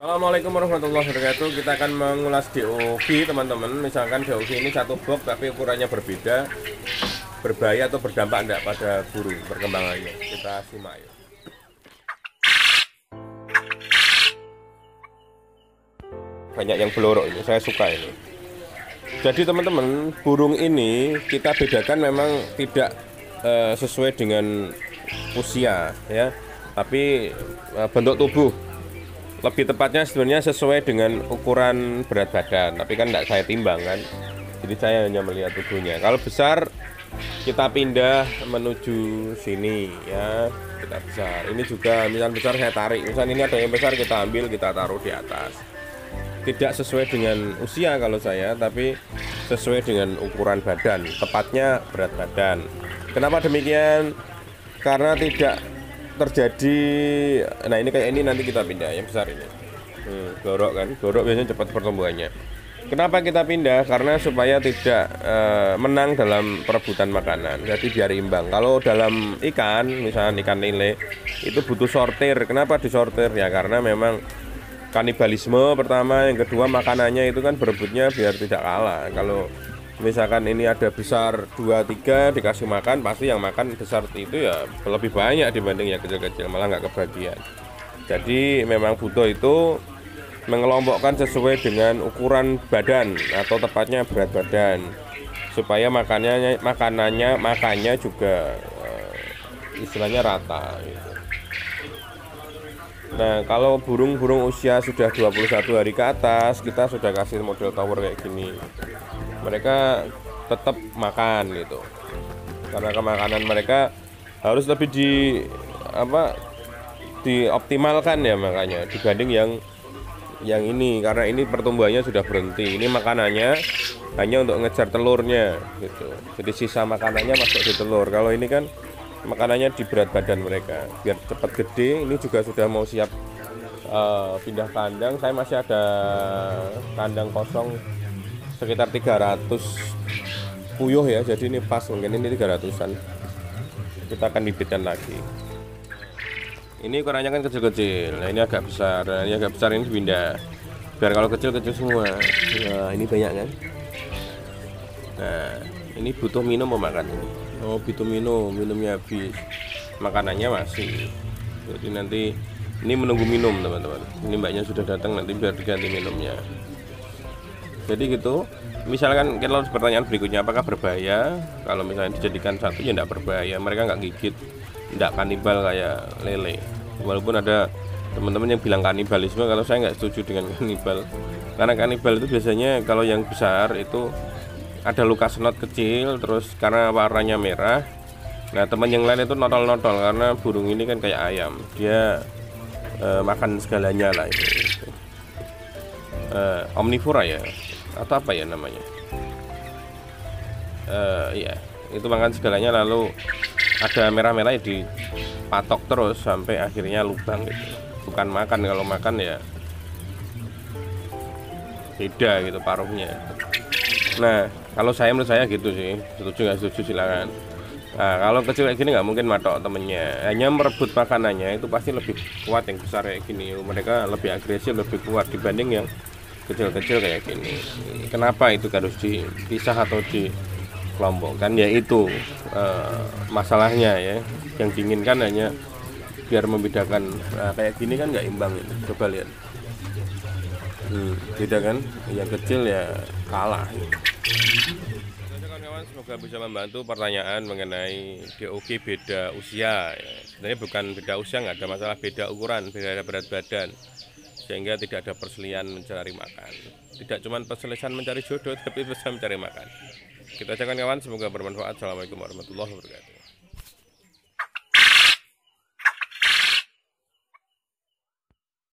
Assalamualaikum warahmatullahi wabarakatuh. Kita akan mengulas DOV teman-teman. Misalkan DOV ini satu box tapi ukurannya berbeda, berbahaya atau berdampak enggak pada burung perkembangannya. Kita simak ya. Banyak yang belorok ini, saya suka ini. Jadi teman-teman, burung ini kita bedakan memang tidak sesuai dengan usia ya, tapi bentuk tubuh. Lebih tepatnya sebenarnya sesuai dengan ukuran berat badan, tapi kan tidak saya timbang kan, jadi saya hanya melihat tubuhnya. Kalau besar kita pindah menuju sini ya, kita besar. Ini juga misal besar saya tarik, misal ini ada yang besar kita ambil, kita taruh di atas. Tidak sesuai dengan usia kalau saya, tapi sesuai dengan ukuran badan, tepatnya berat badan. Kenapa demikian? Karena tidak terjadi, nah ini kayak ini nanti kita pindah yang besar ini, gorok kan, gorok biasanya cepat pertumbuhannya. Kenapa kita pindah? Karena supaya tidak menang dalam perebutan makanan, jadi biar imbang. Kalau dalam ikan, misalnya ikan lele itu butuh sortir. Kenapa disortir? Ya karena memang kanibalisme pertama, yang kedua makanannya itu kan berebutnya biar tidak kalah. Kalau misalkan ini ada besar 2-3 dikasih makan, pasti yang makan besar itu ya lebih banyak dibanding yang kecil-kecil, malah nggak kebagian. Jadi memang butuh itu mengelompokkan sesuai dengan ukuran badan atau tepatnya berat badan, supaya makannya juga istilahnya rata gitu. Nah, kalau burung-burung usia sudah 21 hari ke atas, kita sudah kasih model tower kayak gini. Mereka tetap makan gitu. Karena kemakanan mereka harus lebih dioptimalkan ya, makanya dibanding yang ini, karena ini pertumbuhannya sudah berhenti. Ini makanannya hanya untuk ngejar telurnya gitu. Jadi sisa makanannya masuk di telur. Kalau ini kan makanannya di berat badan mereka biar cepat gede. Ini juga sudah mau siap pindah kandang. Saya masih ada kandang kosong sekitar 300 puyuh ya, jadi ini pas, mungkin ini 300-an kita akan bibitkan lagi. Ini ukurannya kan kecil-kecil, nah ini agak besar, nah ini agak besar, ini pindah biar kalau kecil-kecil semua. Nah ini banyak kan. Nah ini butuh minum memakan ini. Oh butuh minumnya habis, makanannya masih. Jadi nanti ini menunggu minum teman-teman. Ini mbaknya sudah datang, nanti biar diganti minumnya. Jadi gitu. Misalkan kalau pertanyaan berikutnya, apakah berbahaya? Kalau misalnya dijadikan satu ya tidak berbahaya, mereka nggak gigit, tidak kanibal kayak lele. Walaupun ada teman-teman yang bilang kanibalisme, kalau saya nggak setuju dengan kanibal. Karena kanibal itu biasanya kalau yang besar itu ada luka senot kecil, terus karena warnanya merah. Nah teman yang lain itu notol-notol, karena burung ini kan kayak ayam, dia makan segalanya lah itu. Omnivora ya, atau apa ya namanya, iya itu makan segalanya, lalu ada merah-merah ya dipatok terus sampai akhirnya lubang gitu. Bukan makan, kalau makan ya beda gitu paruhnya. Nah kalau saya, menurut saya gitu sih, setuju nggak setuju silakan. Nah kalau kecil kayak gini nggak mungkin matok temennya, hanya merebut makanannya, itu pasti lebih kuat yang besar kayak gini. Mereka lebih agresif, lebih kuat dibanding yang kecil-kecil kayak gini. Kenapa itu harus dipisah atau dikelompokkan? Ya itu masalahnya ya. Yang diinginkan hanya biar membedakan. Nah, kayak gini kan nggak imbang itu. Coba lihat. Beda kan? Yang kecil ya kalah. Kawan-kawan, semoga bisa membantu pertanyaan mengenai DOG beda usia. Ya. Sebenarnya bukan beda usia, nggak ada masalah, beda ukuran, beda berat badan, sehingga tidak ada perselian mencari makan. Tidak cuma perselian mencari jodoh, tapi bisa mencari makan. Kita akan kawan, semoga bermanfaat. Assalamualaikum warahmatullahi wabarakatuh.